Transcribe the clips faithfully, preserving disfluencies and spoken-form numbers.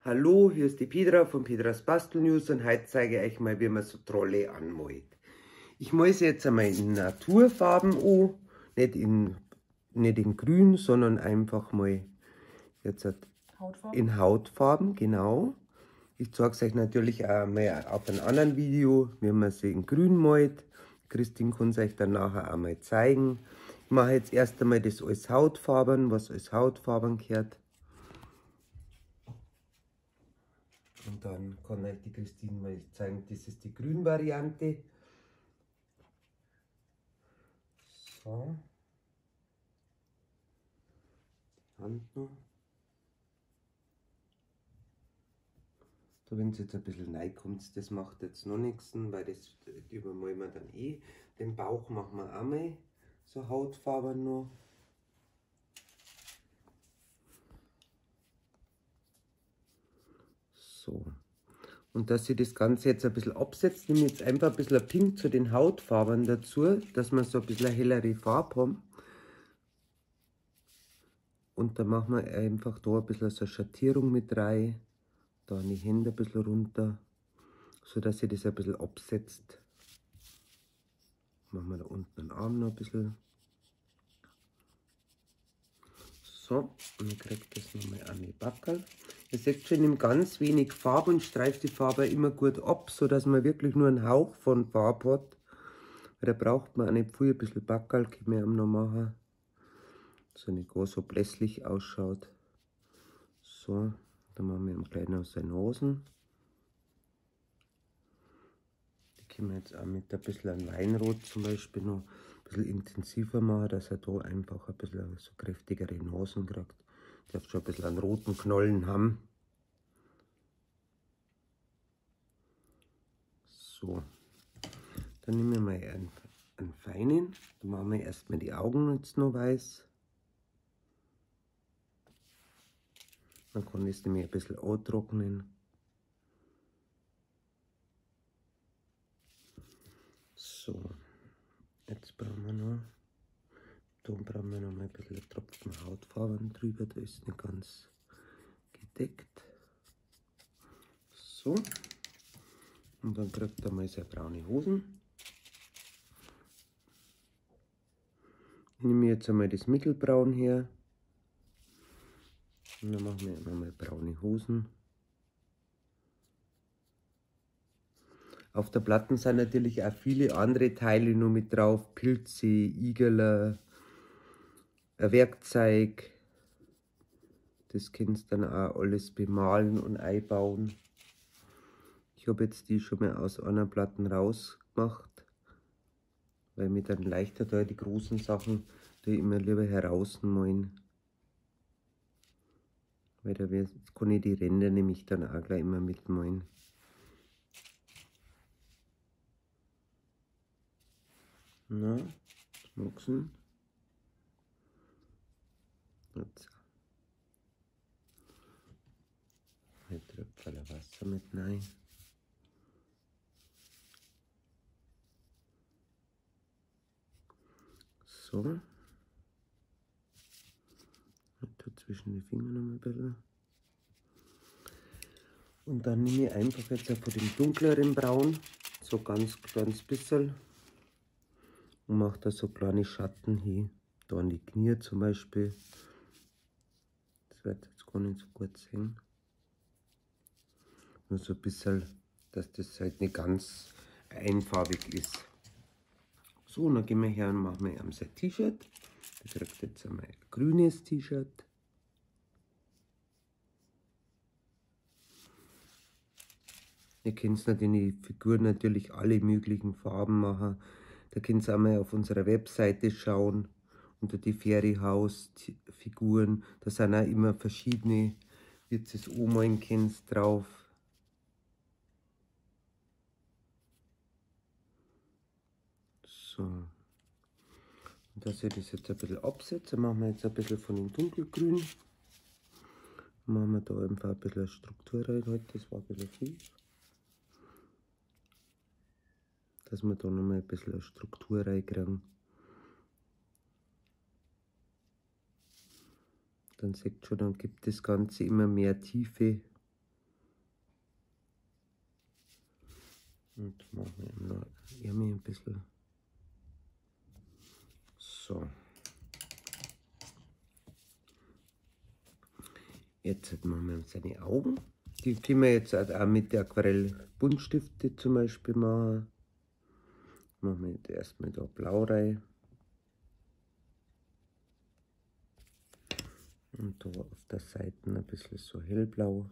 Hallo, hier ist die Petra von Petras Bastel News und heute zeige ich euch mal, wie man so Trolle anmalt. Ich male sie jetzt einmal in Naturfarben an, nicht in, nicht in grün, sondern einfach mal jetzt Hautfarben. in Hautfarben, genau. Ich zeige es euch natürlich auch mal auf einem anderen Video, wie man sie in grün malt. Christine kann es euch dann nachher auch mal zeigen. Ich mache jetzt erst einmal das als Hautfarben, was als Hautfarben gehört. Und dann kann euch die Christine mal zeigen, das ist die Grün-Variante. So. Die Hand noch. Da, wenn es jetzt ein bisschen reinkommt, das macht jetzt noch nichts, weil das übermalen wir dann eh. Den Bauch machen wir auch mal so Hautfarben noch. So. Und dass sie das Ganze jetzt ein bisschen absetzt, nehme ich jetzt einfach ein bisschen Pink zu den Hautfarben dazu, dass wir so ein bisschen eine hellere Farbe haben. Und dann machen wir einfach da ein bisschen so eine Schattierung mit rein. Da an die Hände ein bisschen runter, so dass sie das ein bisschen absetzt. Machen wir da unten den Arm noch ein bisschen. So, und dann kriegt das nochmal an die Backerl. Ihr seht schon, ich nehme ganz wenig Farbe und streife die Farbe immer gut ab, so dass man wirklich nur einen Hauch von Farbe hat. Weil da braucht man auch nicht viel, ein bisschen Backerl können wir noch machen. So nicht gar so blässlich ausschaut. So, dann machen wir ihm gleich noch seine Hosen. Die können wir jetzt auch mit ein bisschen Weinrot zum Beispiel noch ein bisschen intensiver machen, dass er da einfach ein bisschen so kräftigere Nasen kriegt. Darf schon ein bisschen einen roten Knollen haben. So, dann nehmen wir mal einen, einen feinen. Dann machen wir erstmal die Augen jetzt noch weiß. Dann kann ich es nämlich ein bisschen antrocknen. So, jetzt brauchen wir noch, da brauchen wir noch mal ein bisschen Tropfen Hautfarben drüber, da ist nicht ganz gedeckt. So, und dann kriegt er mal sehr braune Hosen. Ich nehme jetzt einmal das Mittelbraun her. Und dann machen wir immer mal braune Hosen. Auf der Platte sind natürlich auch viele andere Teile noch mit drauf. Pilze, Igerler, ein Werkzeug. Das kannst du dann auch alles bemalen und einbauen. Ich habe jetzt die schon mal aus einer Platte rausgemacht, weil mir dann leichter da die großen Sachen die immer lieber herausmalen. Weil da kann ich die Ränder nämlich dann auch gleich immer mitmalen. Na, schmucksen. Jetzt. Ein Tröpfchen Wasser mit rein. So. Ich tue zwischen die Finger noch ein bisschen. Und dann nehme ich einfach jetzt von dem dunkleren Braun so ganz kleines bisschen und mache da so kleine Schatten hin. Da an die Knie zum Beispiel. Das wird jetzt gar nicht so gut sehen. Nur so ein bisschen, dass das halt nicht ganz einfarbig ist. So, und dann gehen wir her und machen wir ihm sein T-Shirt. Der kriegt jetzt einmal ein grünes T-Shirt. Ihr könnt in die Figuren natürlich alle möglichen Farben machen. Da könnt ihr auch mal auf unserer Webseite schauen, unter die Ferienhaus-Figuren. Da sind auch immer verschiedene, wie ihr es anmalen könnt, drauf. So. Und dass ich das jetzt ein bisschen absetze, machen wir jetzt ein bisschen von dem Dunkelgrün. Machen wir da einfach ein bisschen Struktur rein. Das war ein bisschen viel. Dass wir da nochmal ein bisschen Struktur reinkriegen. Dann seht ihr schon, dann gibt das Ganze immer mehr Tiefe. Und machen wir noch Ärmel ein bisschen. So. Jetzt machen wir seine Augen. Die können wir jetzt auch mit der Aquarell Buntstifte zum Beispiel machen. Machen wir jetzt erstmal da blau rein. Und da auf der Seite ein bisschen so hellblau.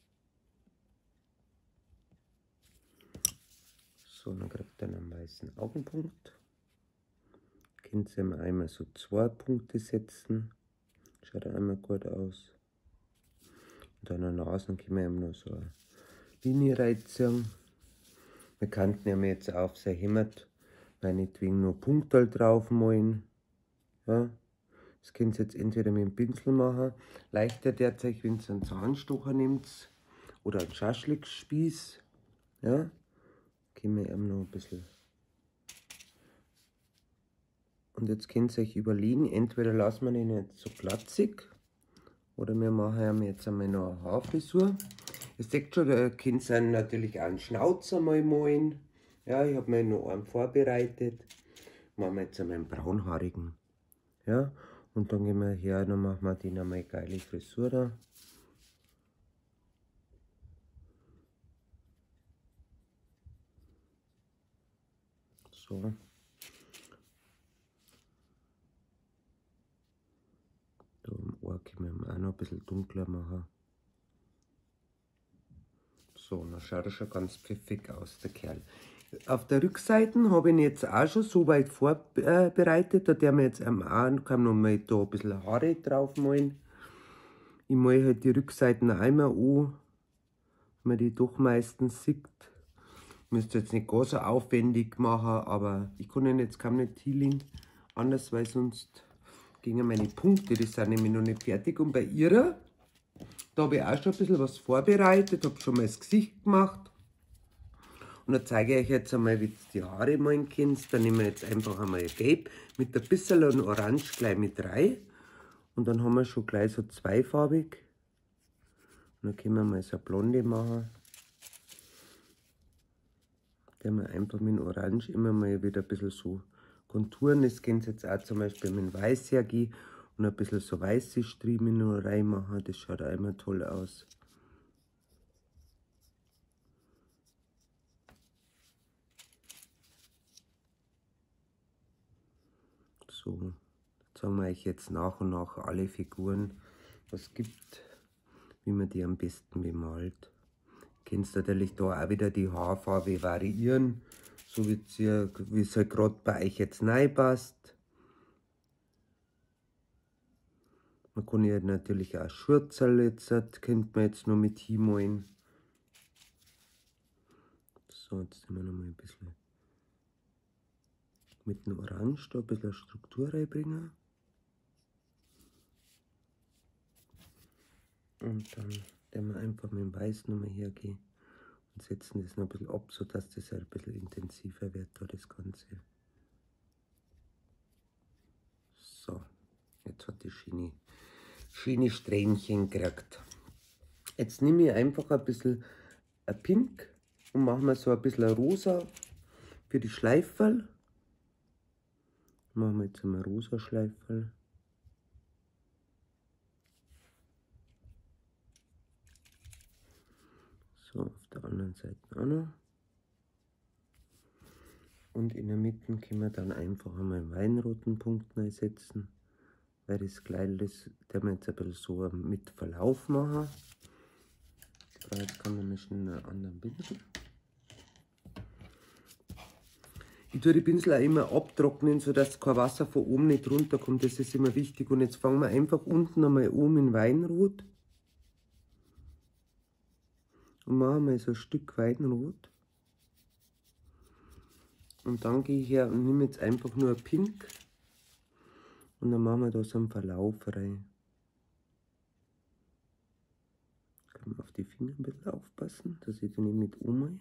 So, dann kriegt er einen weißen Augenpunkt. Könnt ihr einmal so zwei Punkte setzen. Schaut einmal gut aus. Und an der Nase können wir ihm noch so eine Linie reinziehen. Wir könnten ja jetzt auf sein Hemd meinetwegen nur Punktal drauf malen. Ja. Das könnt ihr jetzt entweder mit dem Pinsel machen. Leichter derzeit, wenn ihr einen Zahnstocher nehmt oder einen Schaschlikspieß. Ja. Können wir ihm noch ein bisschen. Und jetzt könnt ihr euch überlegen, entweder lassen wir ihn jetzt so glatzig oder wir machen ihm jetzt einmal noch eine Haarfrisur. Ihr seht schon, da könnt ihr natürlich auch einen Schnauzer mal malen. Ja, ich habe mir noch einen vorbereitet. Machen wir jetzt einmal einen braunhaarigen. Ja, und dann gehen wir her, dann machen wir den einmal eine geile Frisur da. So. Da am Ohr können wir auch noch ein bisschen dunkler machen. So, dann schaut er schon ganz pfiffig aus, der Kerl. Auf der Rückseite habe ich ihn jetzt auch schon so weit vorbereitet. Da der mir jetzt am Arm kann noch mal da ein bisschen Haare drauf malen. Ich male halt die Rückseiten einmal an, wenn man die doch meistens sieht. Müsst jetzt nicht ganz so aufwendig machen, aber ich kann ihn jetzt kaum nicht healing. Anders, weil sonst gingen meine Punkte, die sind nämlich noch nicht fertig. Und bei ihrer, da habe ich auch schon ein bisschen was vorbereitet, habe schon mal das Gesicht gemacht. Und dann zeige ich euch jetzt einmal, wie ihr die Haare malen könnt. Dann nehmen wir jetzt einfach einmal Gelb mit ein bisschen Orange gleich mit rein. Und dann haben wir schon gleich so zweifarbig. Und dann können wir mal so eine Blonde machen. Der wir einfach mit dem Orange immer mal wieder ein bisschen so konturen. Das könnt ihr jetzt auch zum Beispiel mit dem Weiß hergehen und ein bisschen so weiße Striemen noch reinmachen. Das schaut auch immer toll aus. So, sagen wir euch jetzt nach und nach alle Figuren, was es gibt, wie man die am besten bemalt. Ihr könnt natürlich da auch wieder die Haarfarbe variieren, so wie es halt gerade bei euch jetzt reinpasst. Man kann ja natürlich auch Schurzel jetzt, könnt man jetzt noch mit hinmalen. So, jetzt nehmen wir noch mal ein bisschen mit dem Orange da ein bisschen Struktur reinbringen. Und dann werden wir einfach mit dem Weiß nochmal hergehen und setzen das noch ein bisschen ab, sodass das halt ein bisschen intensiver wird, da das Ganze. So, jetzt hat die Schiene, Schiene Strähnchen gekriegt. Jetzt nehme ich einfach ein bisschen ein Pink und mache mir so ein bisschen ein Rosa für die Schleiferl. Machen wir jetzt einmal rosa Schleiferl. So, auf der anderen Seite auch noch. Und in der Mitte können wir dann einfach einmal einen weinroten Punkt setzen, weil das Kleid, das der wir jetzt ein bisschen so mit Verlauf machen. Jetzt kann man nicht schnell einen anderen Pinsel. Ich tue die Pinsel auch immer abtrocknen, sodass kein Wasser von oben nicht runterkommt. Das ist immer wichtig. Und jetzt fangen wir einfach unten einmal um in Weinrot. Und machen mal so ein Stück Weinrot. Und dann gehe ich her und nehme jetzt einfach nur ein Pink. Und dann machen wir da so einen Verlauf rein. Kann man auf die Finger ein bisschen aufpassen, dass ich den nicht mit ummache.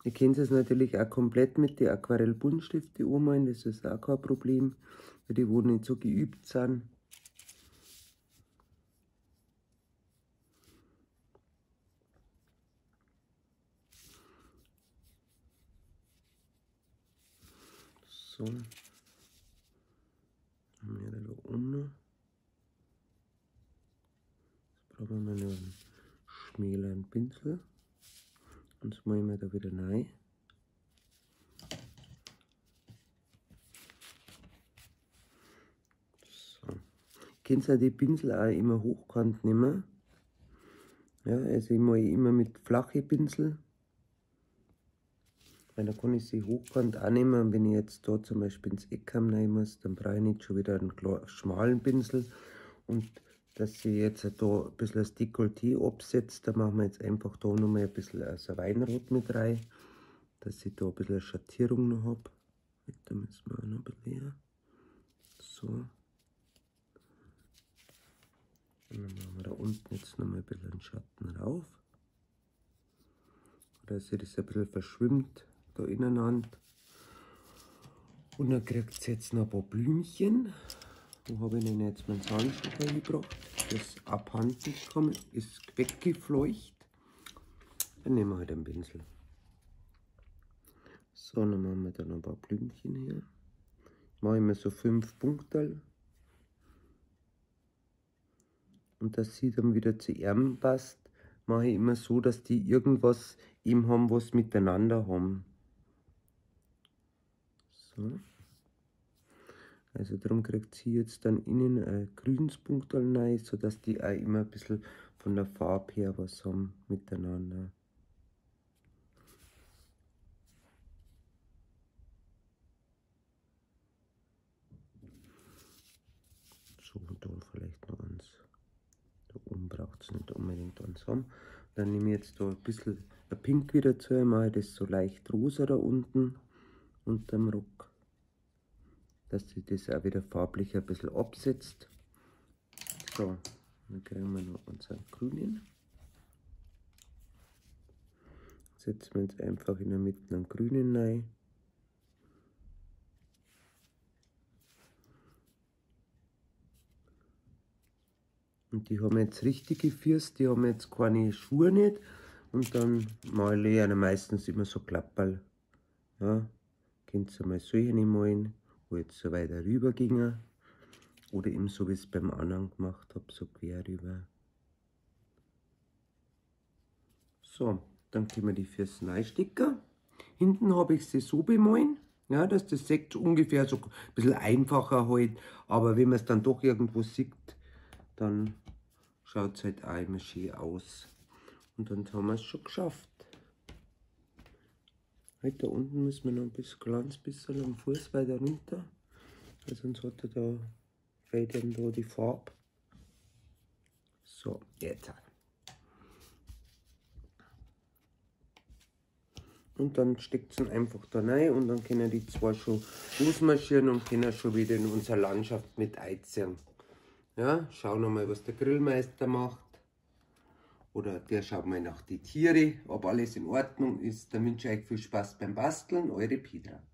Ihr könnt es natürlich auch komplett mit den Aquarellbuntstiften anmalen, das ist auch kein Problem, weil die wo nicht so geübt sind. So, dann haben wir da oben noch. Jetzt brauchen wir noch einen schmäleren Pinsel. Und das malen wir da wieder rein. So. Ihr könnt auch die Pinsel auch immer hochkant nehmen. Ja, also ich male immer mit flachen Pinsel. Weil da kann ich sie hochkant auch nehmen. Und wenn ich jetzt da zum Beispiel ins Eck rein muss, dann brauche ich nicht schon wieder einen schmalen Pinsel. Und dass sie jetzt da ein bisschen das Dekolleté absetzt, da machen wir jetzt einfach da nochmal ein bisschen also Weinrot mit rein, dass ich da ein bisschen Schattierung noch habe. Da müssen wir auch noch ein bisschen her. So. Und dann machen wir da unten jetzt nochmal ein bisschen einen Schatten rauf. Dass sie das ein bisschen verschwimmt da ineinander. Und dann kriegt ihr jetzt noch ein paar Blümchen. Wo habe ich denn jetzt meinen Zahnstocher gebracht? Das abhanden gekommen, ist weggefleucht. Dann nehmen wir halt einen Pinsel. So, dann machen wir da noch ein paar Blümchen hier. Mache ich mir so fünf Punkte. Und dass sie dann wieder zu Ärmeln passt, mache ich immer so, dass die irgendwas eben haben, was miteinander haben. So. Also darum kriegt sie jetzt dann innen ein grünes Punkt rein, sodass die auch immer ein bisschen von der Farbe her was haben miteinander. So, und dann vielleicht noch eins. Da oben braucht es nicht unbedingt eins haben. Dann nehme ich jetzt da ein bisschen ein Pink wieder zu, mache das so leicht rosa da unten unterm Rock, dass sich das auch wieder farblich ein bisschen absetzt. So, dann kriegen wir noch unseren grünen. Setzen wir jetzt einfach in der Mitte einen grünen rein. Und die haben jetzt richtige Füße, die haben jetzt keine Schuhe nicht. Und dann male ich ja meistens immer so Klapperl. Ja, könnt ihr mal solche malen, wo jetzt so weiter rüber ging. Oder eben so wie ich es beim anderen gemacht habe, so quer rüber. So, dann können wir die Füße reinstecken. Hinten habe ich sie so bemalen, ja, dass das Sekt ungefähr so ein bisschen einfacher halt. Aber wenn man es dann doch irgendwo sieht, dann schaut es halt auch immer schön aus. Und dann haben wir es schon geschafft. Halt da unten müssen wir noch ein bisschen, ganz bisschen am Fuß weiter runter. Weil sonst hat er da, fehlt ihm da die Farbe. So, jetzt. Und dann steckt es ihn einfach da rein und dann können die zwei schon losmarschieren und können schon wieder in unsere Landschaft mit einziehen. Ja, schauen wir mal, was der Grillmeister macht. Oder der schaut mal nach die Tiere, ob alles in Ordnung ist. Dann wünsche ich euch viel Spaß beim Basteln. Eure Petra.